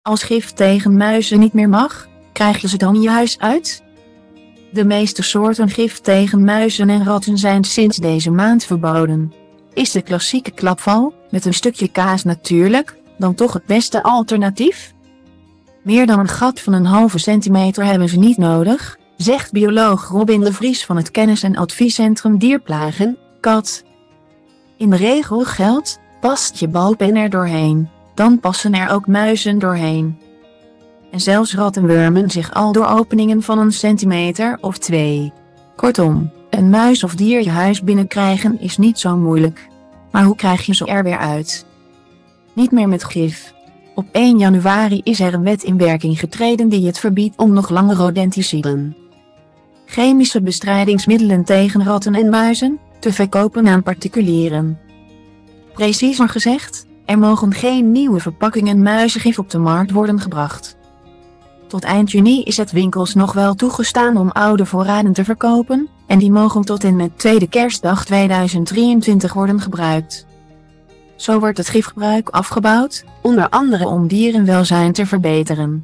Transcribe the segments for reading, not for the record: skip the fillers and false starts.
Als gif tegen muizen niet meer mag, krijg je ze dan je huis uit? De meeste soorten gif tegen muizen en ratten zijn sinds deze maand verboden. Is de klassieke klapval, met een stukje kaas natuurlijk, dan toch het beste alternatief? Meer dan een gat van een halve centimeter hebben ze niet nodig, zegt bioloog Robin de Vries van het Kennis- en Adviescentrum Dierplagen, KAD. In de regel geldt, past je balpen er doorheen, dan passen er ook muizen doorheen. En zelfs ratten wurmen zich al door openingen van een centimeter of 2. Kortom, een muis of dier je huis binnenkrijgen is niet zo moeilijk. Maar hoe krijg je ze er weer uit? Niet meer met gif. Op 1 januari is er een wet in werking getreden die het verbiedt om nog langer rodenticiden, chemische bestrijdingsmiddelen tegen ratten en muizen, te verkopen aan particulieren. Preciezer gezegd, er mogen geen nieuwe verpakkingen muizengif op de markt worden gebracht. Tot eind juni is het winkels nog wel toegestaan om oude voorraden te verkopen, en die mogen tot en met tweede kerstdag 2023 worden gebruikt. Zo wordt het gifgebruik afgebouwd, onder andere om dierenwelzijn te verbeteren.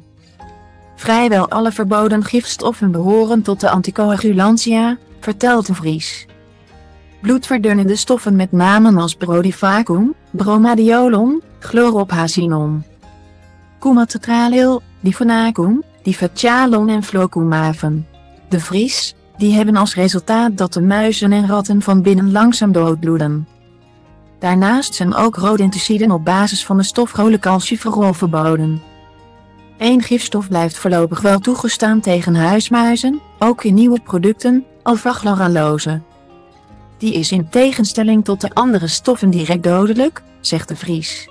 Vrijwel alle verboden gifstoffen behoren tot de anticoagulantia, vertelt de Vries. Bloedverdunnende stoffen met namen als brodifacoum, bromadiolon, chlorophacinon, coumatetralil, difenacum, difetialon en flocumaven. De Vries, die hebben als resultaat dat de muizen en ratten van binnen langzaam doodbloeden. Daarnaast zijn ook rodenticiden op basis van de stof cholecalciferol verboden. Eén gifstof blijft voorlopig wel toegestaan tegen huismuizen, ook in nieuwe producten, alpha-chloralose. Die is in tegenstelling tot de andere stoffen direct dodelijk, zegt de Vries.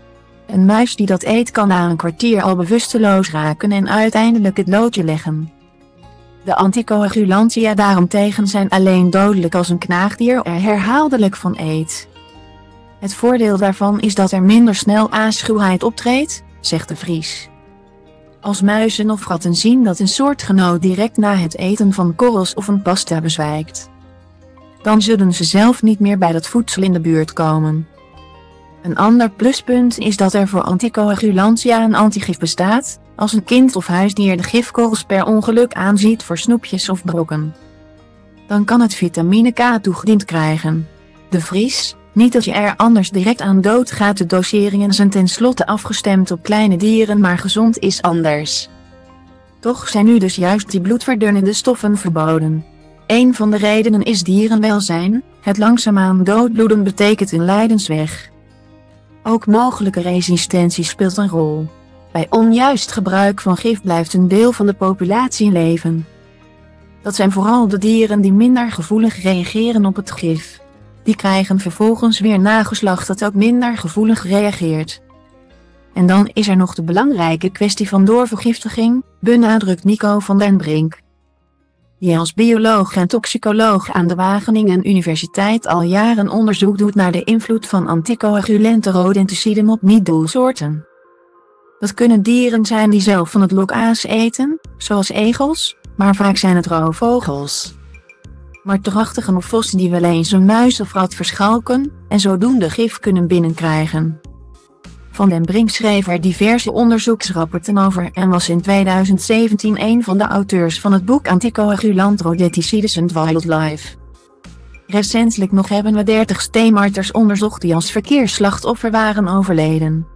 Een muis die dat eet kan na een kwartier al bewusteloos raken en uiteindelijk het loodje leggen. De anticoagulantia daarentegen zijn alleen dodelijk als een knaagdier er herhaaldelijk van eet. Het voordeel daarvan is dat er minder snel afschuwheid optreedt, zegt de Vries. Als muizen of ratten zien dat een soortgenoot direct na het eten van korrels of een pasta bezwijkt, dan zullen ze zelf niet meer bij dat voedsel in de buurt komen. Een ander pluspunt is dat er voor anticoagulantia een antigif bestaat, als een kind of huisdier de gifkorrels per ongeluk aanziet voor snoepjes of brokken. Dan kan het vitamine K toegediend krijgen. De Vries, niet dat je er anders direct aan doodgaat, de doseringen zijn tenslotte afgestemd op kleine dieren, maar gezond is anders. Toch zijn nu dus juist die bloedverdunnende stoffen verboden. Een van de redenen is dierenwelzijn, het langzaamaan doodbloeden betekent een lijdensweg. Ook mogelijke resistentie speelt een rol. Bij onjuist gebruik van gif blijft een deel van de populatie leven. Dat zijn vooral de dieren die minder gevoelig reageren op het gif. Die krijgen vervolgens weer nageslacht dat ook minder gevoelig reageert. En dan is er nog de belangrijke kwestie van doorvergiftiging, benadrukt Nico van den Brink, die als bioloog en toxicoloog aan de Wageningen Universiteit al jaren onderzoek doet naar de invloed van anticoagulante rodenticiden op niet-doelsoorten. Dat kunnen dieren zijn die zelf van het lokaas eten, zoals egels, maar vaak zijn het roofvogels, marterachtigen of vossen die wel eens een muis of rat verschalken, en zodoende gif kunnen binnenkrijgen. Van den Brink schreef er diverse onderzoeksrapporten over en was in 2017 een van de auteurs van het boek Anticoagulant Rodenticides and Wildlife. Recentelijk nog hebben we 30 steenmarters onderzocht die als verkeersslachtoffer waren overleden,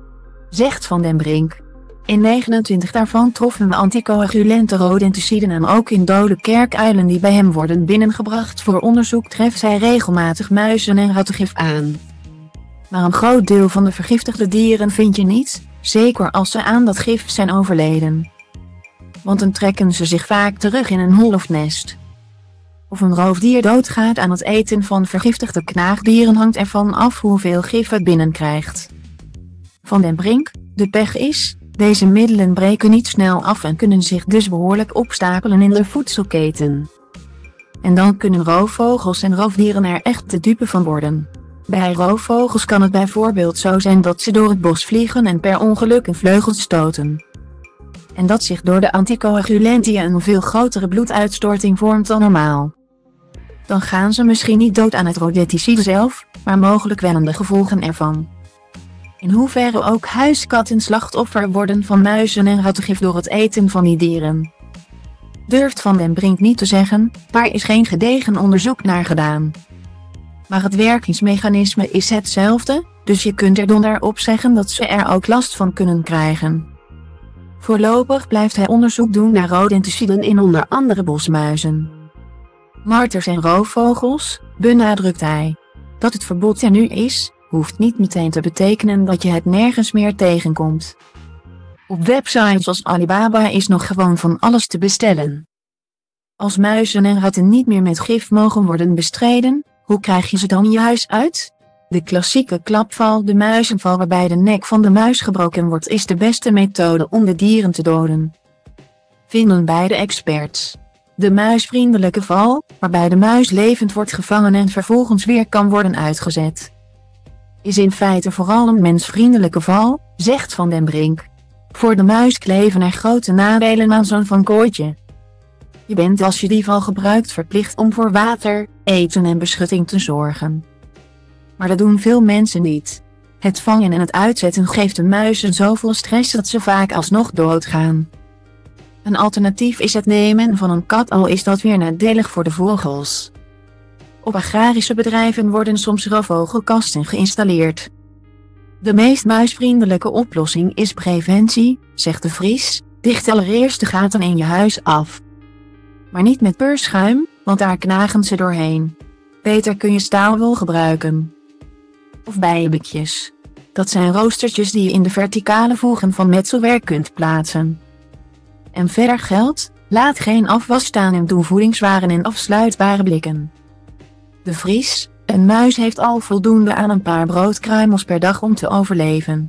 zegt Van den Brink. In 29 daarvan troffen we anticoagulante rodenticiden aan, ook in dode kerkuilen die bij hem worden binnengebracht voor onderzoek treft hij regelmatig muizen en rattengif aan. Maar een groot deel van de vergiftigde dieren vind je niet, zeker als ze aan dat gif zijn overleden. Want dan trekken ze zich vaak terug in een hol of nest. Of een roofdier doodgaat aan het eten van vergiftigde knaagdieren hangt ervan af hoeveel gif het binnenkrijgt. Van den Brink, de pech is, deze middelen breken niet snel af en kunnen zich dus behoorlijk opstapelen in de voedselketen. En dan kunnen roofvogels en roofdieren er echt de dupe van worden. Bij roofvogels kan het bijvoorbeeld zo zijn dat ze door het bos vliegen en per ongeluk een vleugel stoten. En dat zich door de anticoagulantia een veel grotere bloeduitstorting vormt dan normaal. Dan gaan ze misschien niet dood aan het rodenticide zelf, maar mogelijk wel aan de gevolgen ervan. In hoeverre ook huiskatten slachtoffer worden van muizen en rattengif door het eten van die dieren, durft Van den Brink niet te zeggen, daar is geen gedegen onderzoek naar gedaan. Maar het werkingsmechanisme is hetzelfde, dus je kunt er donder op zeggen dat ze er ook last van kunnen krijgen. Voorlopig blijft hij onderzoek doen naar rodenticiden in onder andere bosmuizen, marters en roofvogels, benadrukt hij. Dat het verbod er nu is, hoeft niet meteen te betekenen dat je het nergens meer tegenkomt. Op websites als Alibaba is nog gewoon van alles te bestellen. Als muizen en ratten niet meer met gif mogen worden bestreden, hoe krijg je ze dan je huis uit? De klassieke klapval, de muizenval waarbij de nek van de muis gebroken wordt, is de beste methode om de dieren te doden, vinden beide experts. De muisvriendelijke val, waarbij de muis levend wordt gevangen en vervolgens weer kan worden uitgezet, is in feite vooral een mensvriendelijke val, zegt Van den Brink. Voor de muis kleven er grote nadelen aan zo'n vankooitje. Je bent als je die val gebruikt verplicht om voor water, eten en beschutting te zorgen. Maar dat doen veel mensen niet. Het vangen en het uitzetten geeft de muizen zoveel stress dat ze vaak alsnog doodgaan. Een alternatief is het nemen van een kat, al is dat weer nadelig voor de vogels. Op agrarische bedrijven worden soms roofvogelkasten geïnstalleerd. De meest muisvriendelijke oplossing is preventie, zegt de Vries. Dicht allereerst de gaten in je huis af. Maar niet met peurschuim, want daar knagen ze doorheen. Beter kun je staalwol gebruiken. Of bijenbekjes. Dat zijn roostertjes die je in de verticale voegen van metselwerk kunt plaatsen. En verder geldt, laat geen afwas staan en doe voedingswaren in afsluitbare blikken. De Vries, een muis heeft al voldoende aan een paar broodkruimels per dag om te overleven.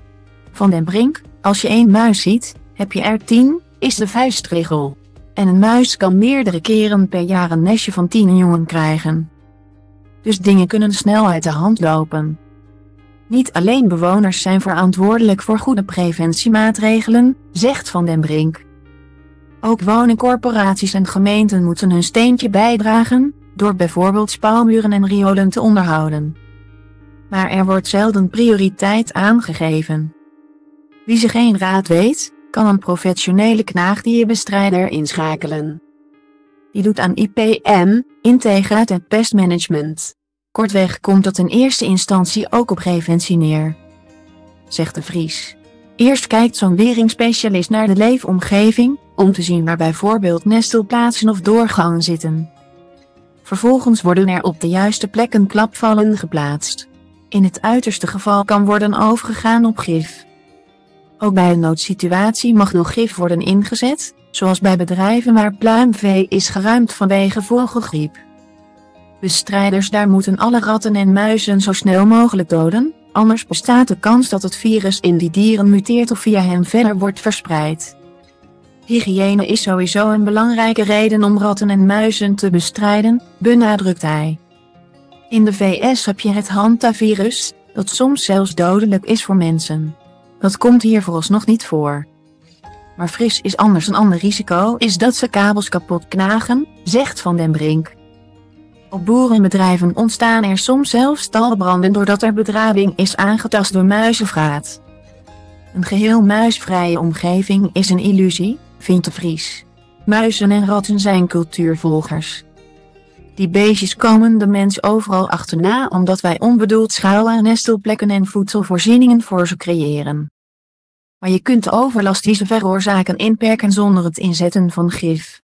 Van den Brink, als je 1 muis ziet, heb je er 10, is de vuistregel. En een muis kan meerdere keren per jaar een nestje van 10 jongen krijgen. Dus dingen kunnen snel uit de hand lopen. Niet alleen bewoners zijn verantwoordelijk voor goede preventiemaatregelen, zegt Van den Brink. Ook woningcorporaties en gemeenten moeten hun steentje bijdragen, door bijvoorbeeld spouwmuren en riolen te onderhouden. Maar er wordt zelden prioriteit aangegeven. Wie zich geen raad weet, kan een professionele knaagdierbestrijder inschakelen. Die doet aan IPM, integraat en pestmanagement. Kortweg komt dat in eerste instantie ook op preventie neer, zegt de Vries. Eerst kijkt zo'n weringsspecialist naar de leefomgeving, om te zien waar bijvoorbeeld nestelplaatsen of doorgangen zitten. Vervolgens worden er op de juiste plekken klapvallen geplaatst. In het uiterste geval kan worden overgegaan op gif. Ook bij een noodsituatie mag nog gif worden ingezet, zoals bij bedrijven waar pluimvee is geruimd vanwege vogelgriep. Bestrijders daar moeten alle ratten en muizen zo snel mogelijk doden, anders bestaat de kans dat het virus in die dieren muteert of via hen verder wordt verspreid. Hygiëne is sowieso een belangrijke reden om ratten en muizen te bestrijden, benadrukt hij. In de VS heb je het hantavirus, dat soms zelfs dodelijk is voor mensen. Dat komt hier vooralsnog niet voor. Maar fris is anders. Een ander risico is dat ze kabels kapot knagen, zegt Van den Brink. Op boerenbedrijven ontstaan er soms zelfs stalbranden doordat er bedraving is aangetast door muizenvraat. Een geheel muisvrije omgeving is een illusie, vindt de Vries. Muizen en ratten zijn cultuurvolgers. Die beestjes komen de mens overal achterna omdat wij onbedoeld schuil- nestelplekken en voedselvoorzieningen voor ze creëren. Maar je kunt de overlast die ze veroorzaken inperken zonder het inzetten van gif.